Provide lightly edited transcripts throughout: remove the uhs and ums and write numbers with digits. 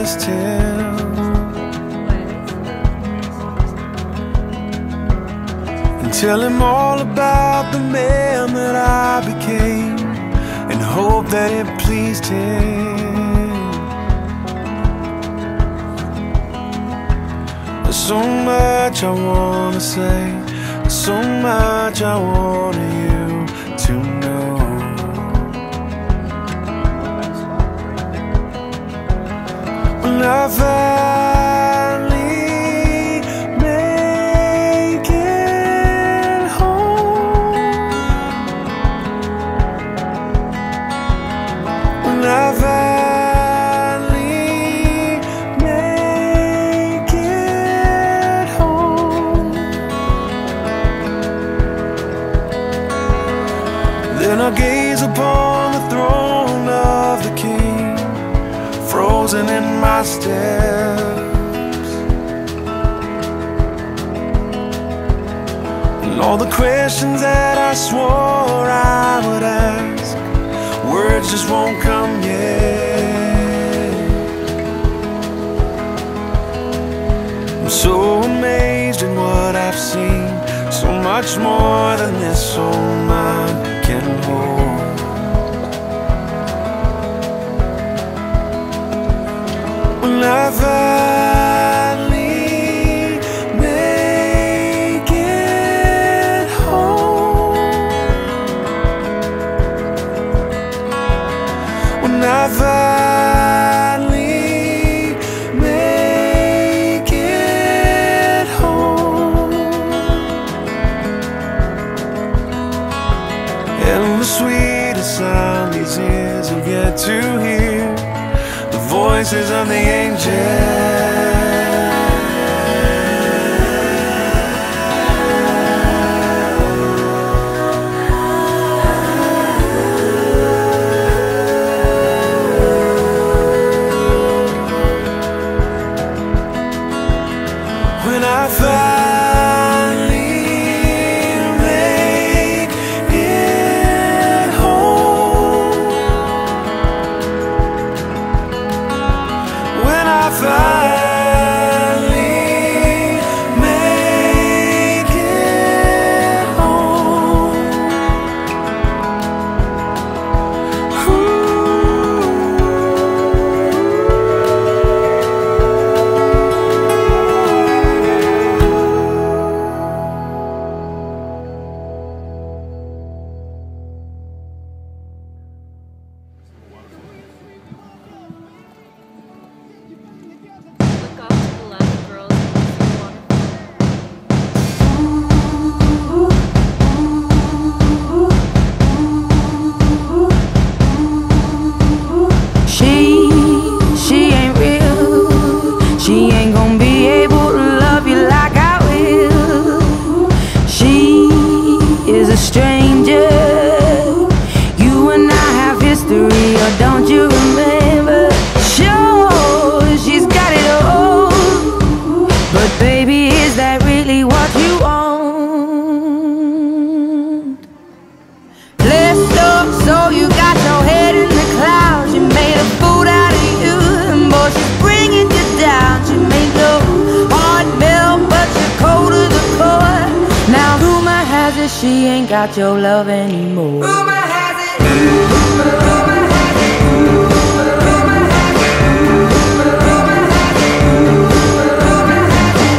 his tale. And tell him all about the man that I became, and hope that it pleased him. There's so much I wanna say, there's so much I want you to know. When I finally make it home, when I finally make it home, then I gaze upon the throne of the King, frozen in my steps, and all the questions that I swore I would ask, words just won't come yet. I'm so amazed at what I've seen, so much more than this old mind can hold. When I finally make it home, when I finally make it home, and the sweetest sound these ears have yet to hear, the voices of the angels. When I finally make it home, when I finally make it home, Look off to the left, girls. She ain't real. She ain't gonna be able to love you like I will. She is a stranger. You and I have history, or don't you remember? Sure, she's got it all, but baby, is that really what you want? Blessed up, so you got your head in the clouds. You made a fool out of you, and boy, she's bringing you down. She made your heart melt, but you're cold to the core. Now rumor has it she ain't got your love anymore. Rumor has it. Rumor has it. Rumor has it. Rumor has it. Rumor has it.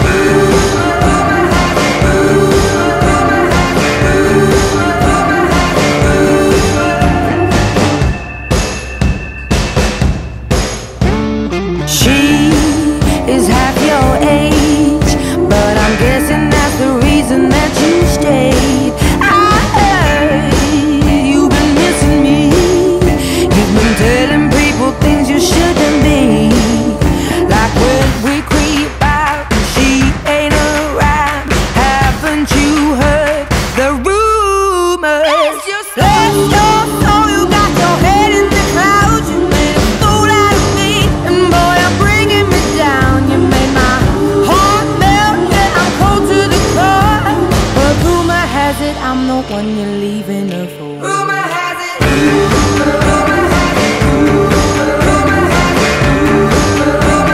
She is half your age, but I'm guessing that's the reason that you stayed. I heard you've been missing me. You've been telling people things you shouldn't be, like when we creep out and she ain't around. Haven't you heard the rumors? Just let your soul, you got your head in the clouds. You made a fool out of me, and boy, you're bringing me down. You made my heart melt, and I'm cold to the core. But rumor has it I'm the one you're leaving her for. Rumor has it. Rumor has it. Rumor has it. Rumor has it.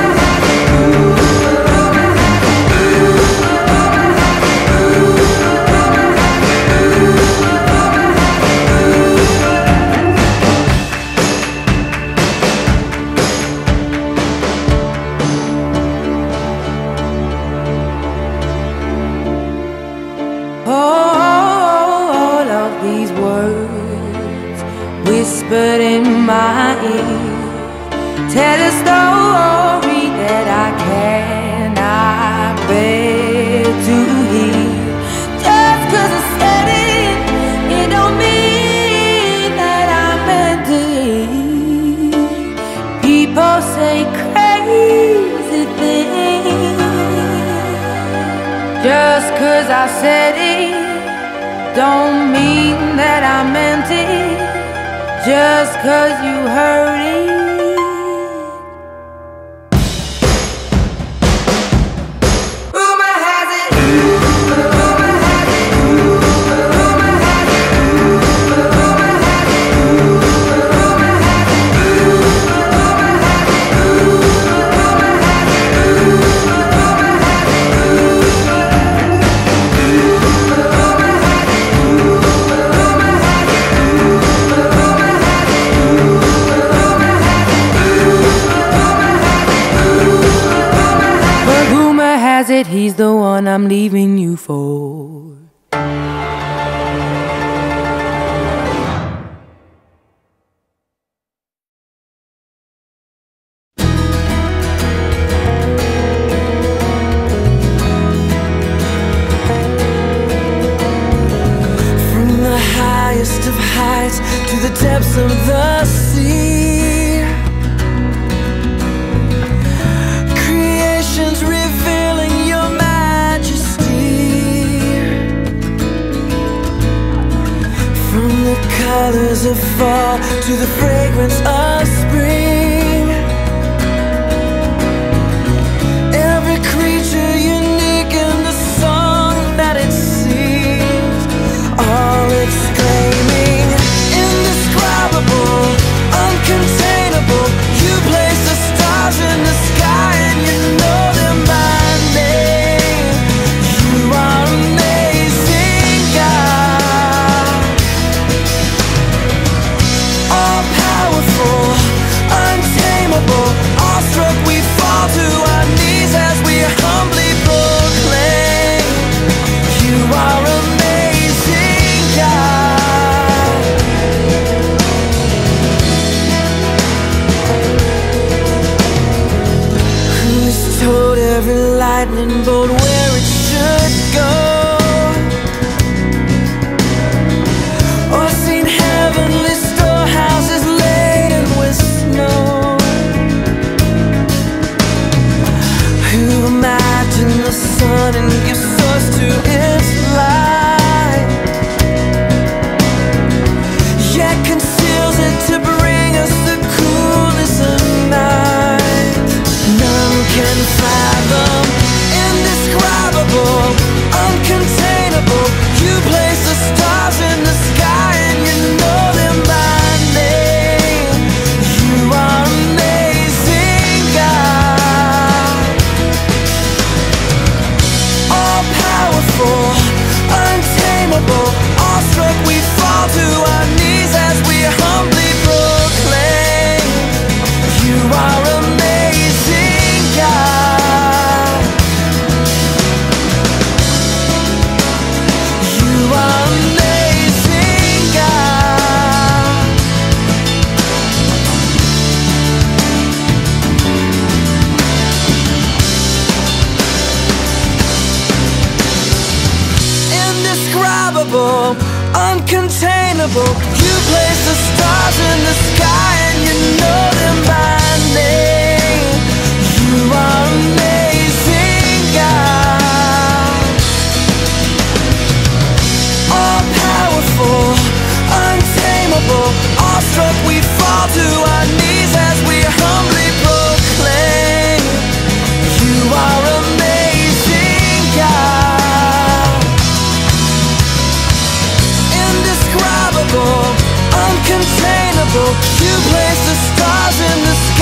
whispered in my ear. Tell a story that I cannot bear to hear. Just 'cause I said it, it don't mean that I meant it. People say crazy things. Just 'cause I said it don't mean that I meant it. Just 'cause you heard it. He's the one I'm leaving you for. From the highest of heights to the depths of the sea, creation's revealing your majesty. From the colors of fall to the fragrance of spring, every creature unique in the song that it sings, all exclaiming, indescribable, uncontainable. You place the stars in the sky and you know them by name. You are amazing, God. All powerful, untamable, awestruck we fall to our knees as we humbly proclaim, you are amazing, God. Who's told every lightning bolt where it should go, or seen heavenly storehouses laden with snow? Who imagined the sun and gives source to its light, yet conceals it to bring us the coolness of night? None can fathom, indescribable, uncontainable. You place the stars in the sky and you know them by name. You are amazing, God. All powerful, untamable, awestruck we fall to our knees as we humbly proclaim, you are amazing, God. You are amazing, God. Indescribable, uncontainable. You place the stars in the sky and you know them by name. You are amazing, God. All powerful, untamable, awestruck we fall to our knees as we humbly proclaim, you are amazing, God. Indescribable, uncontainable. You place the stars in the sky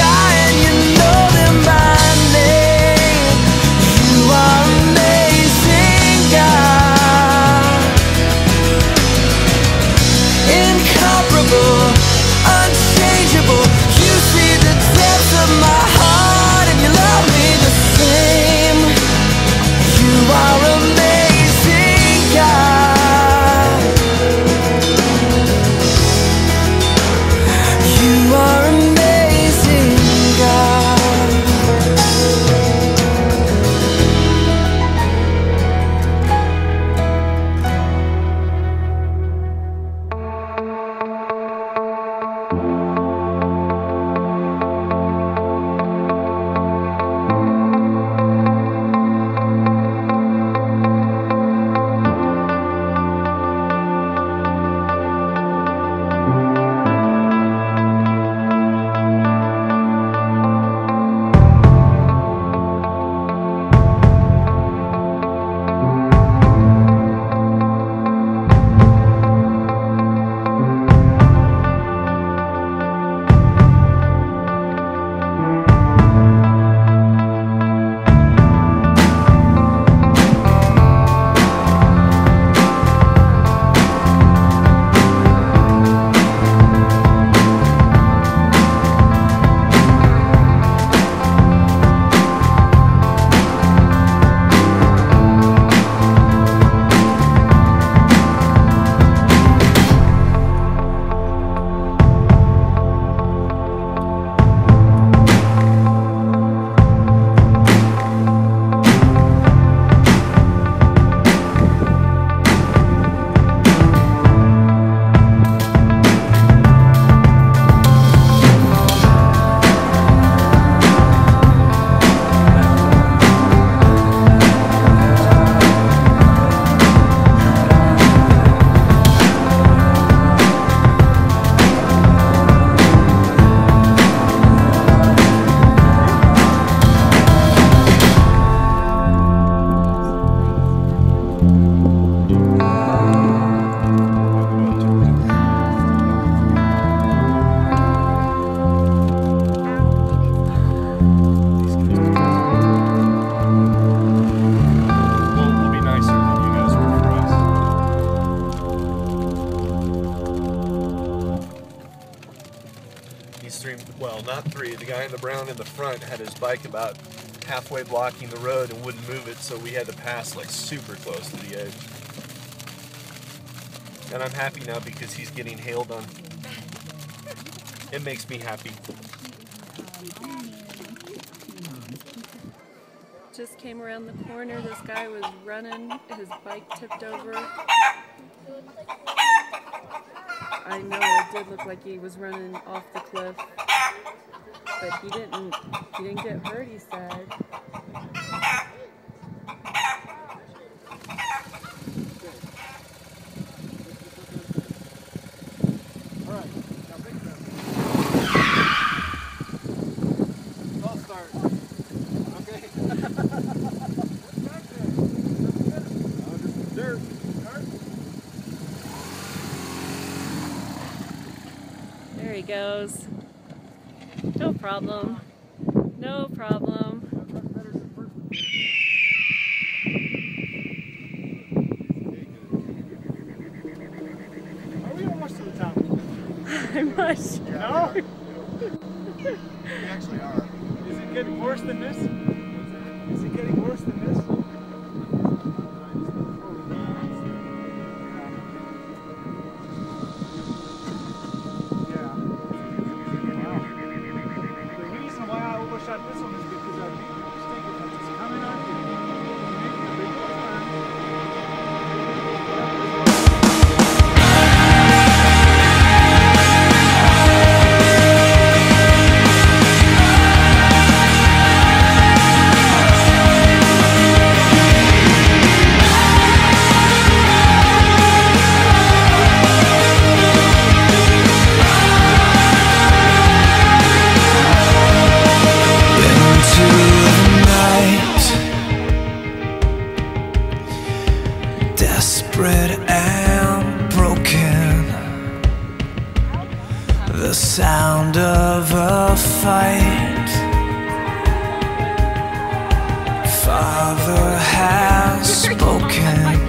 brown in the front had his bike about halfway blocking the road and wouldn't move it, so we had to pass like super close to the edge. And I'm happy now because he's getting hailed on. It makes me happy. Just came around the corner. This guy was running. His bike tipped over. I know it did look like he was running off the cliff, but he didn't get hurt, he said. There he goes. No problem. No problem. Are we almost to the top? I'm not sure. No? We actually are. Is it getting worse than this? Is it getting worse than this? Shot this one is because I made the mistake of it's coming on you. Making a big desperate and broken, the sound of a fight. Father has spoken.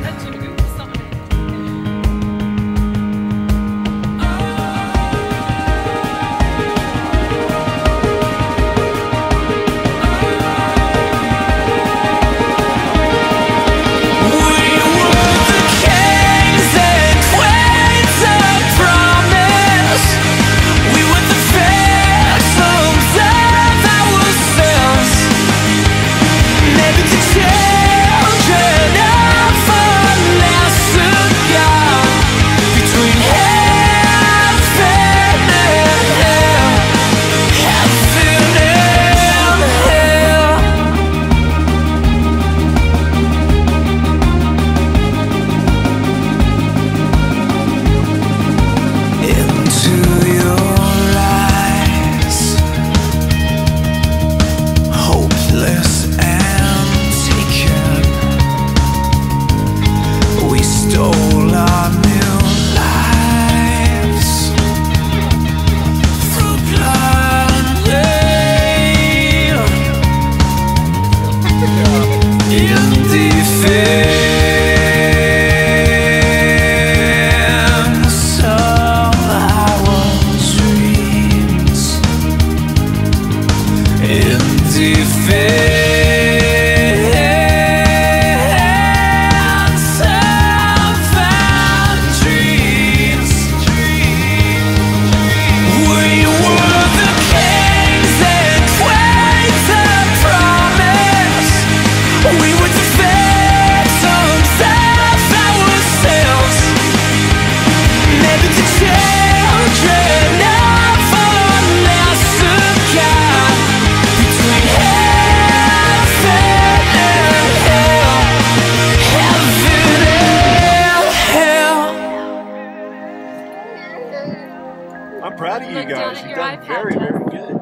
I'm proud of you Look down guys. at You've your done iPad, very, Jeff. very good.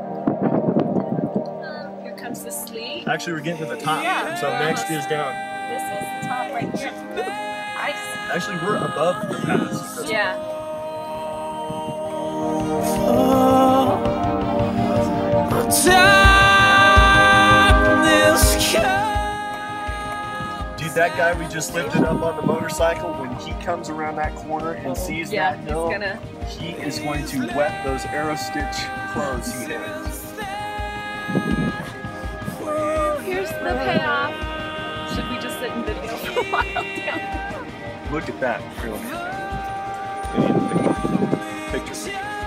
Here comes the sleet. Actually, we're getting to the top. Yeah. So next is down. This is the top right here. Ice. Actually, we're above the pass. That's Yeah. Dude, that guy we just lifted up on the motorcycle, when he comes around that corner and sees Yeah, that he's hill, gonna. he is going to wet those arrow stitch clothes he has. here's the payoff. Should we just sit in video for a while? Look at that. Picture.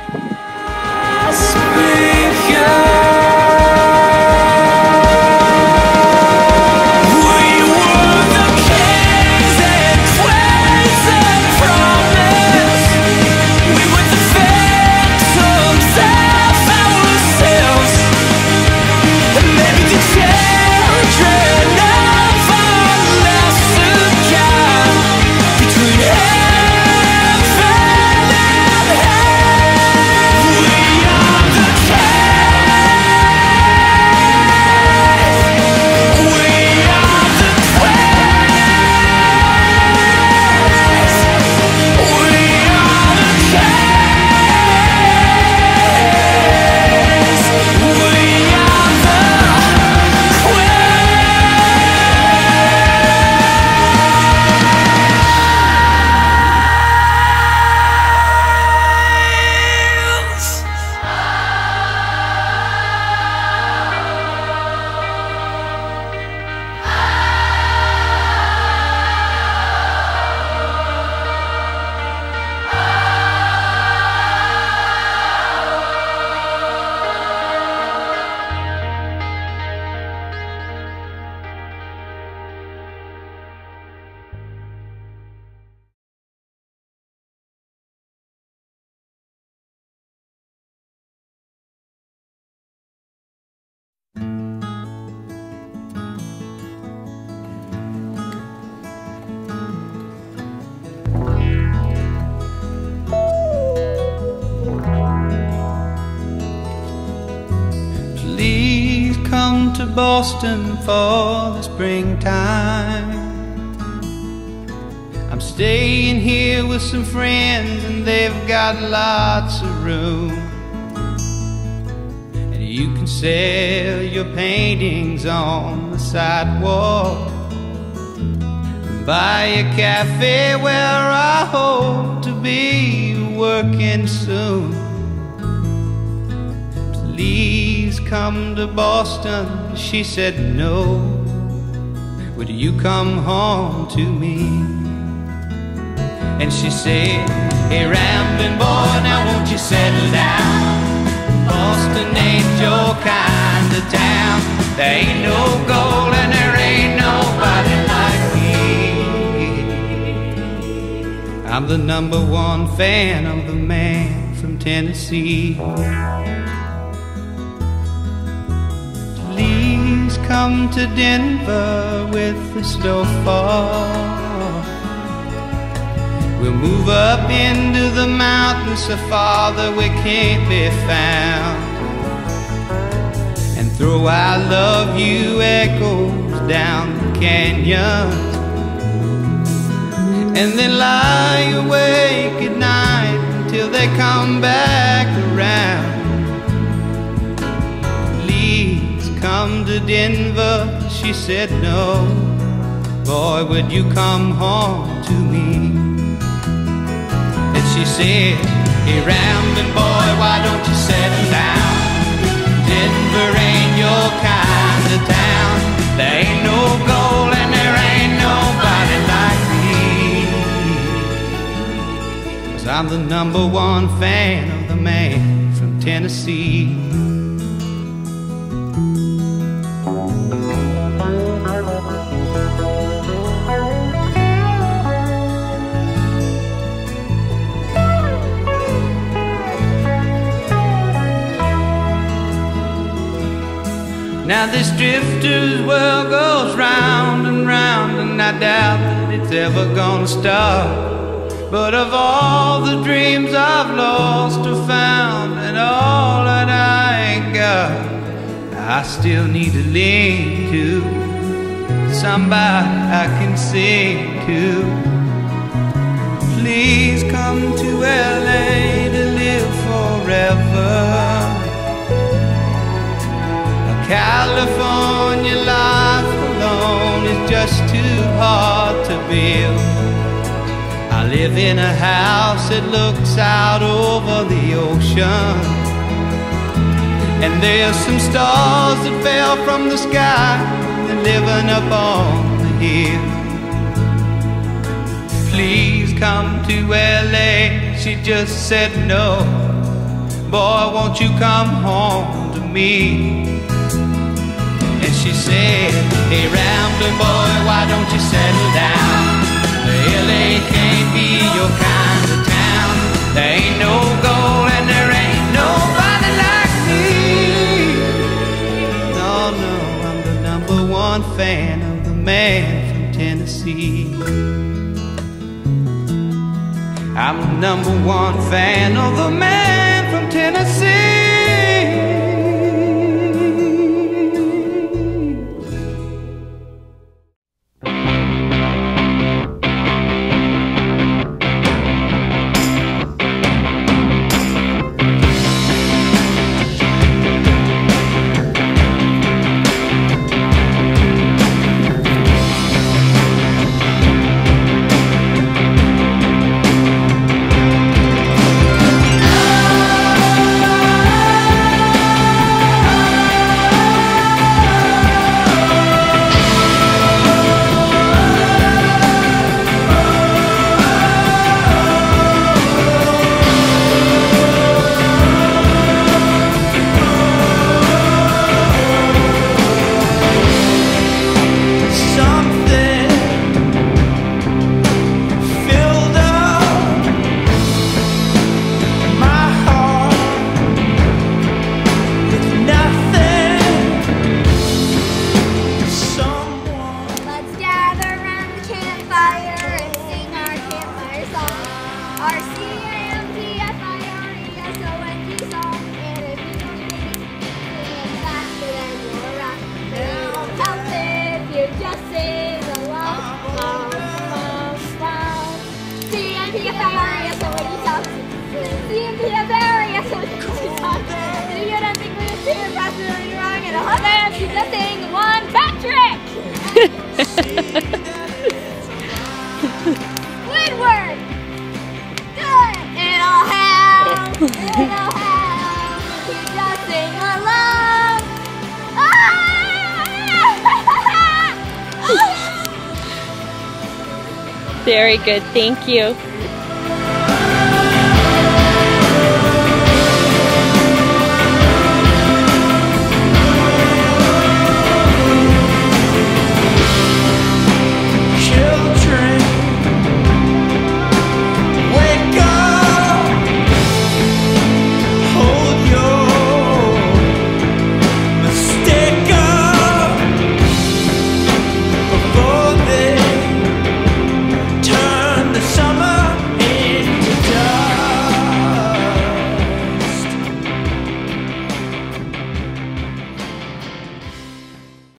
Please come to Boston for the springtime. I'm staying here with some friends and they've got lots of room. And you can sell your paintings on the sidewalk and buy a cafe where I hope to be working soon. Please come to Boston, she said no. Would you come home to me? And she said, hey rambling boy, now won't you settle down? Boston ain't your kind of town. There ain't no gold and there ain't nobody like me. I'm the #1 fan of the man from Tennessee. Please come to Denver with the snowfall. We'll move up into the mountains so far that we can't be found, and throw I love you echoes down the canyons, and then lie awake at night until they come back around. Please come to Denver, she said no. Boy, would you come home to me? And she said, hey rambling boy, why don't you settle down? Denver ain't your kind of town. There ain't no gold and there ain't nobody like me. 'Cause I'm the #1 fan of the man from Tennessee. Now this drifter's world goes round and round, and I doubt that it's ever gonna stop. But of all the dreams I've lost or found, and all that I ain't got, I still need to lean to somebody I can sing to. Please come to LA to live forever. California life alone is just too hard to build. I live in a house that looks out over the ocean, and there's some stars that fell from the sky living up on the hill. Please come to LA, she just said no. Boy, won't you come home to me? And she said, hey rambling boy, why don't you settle down? The LA can't be your kind of town. There ain't no gold and there ain't nobody like me. No, no, I'm the #1 fan of the man from Tennessee. I'm the #1 fan of the man from Tennessee. Squidward! Good! It'll help! It'll help! You just sing along! Very good, thank you.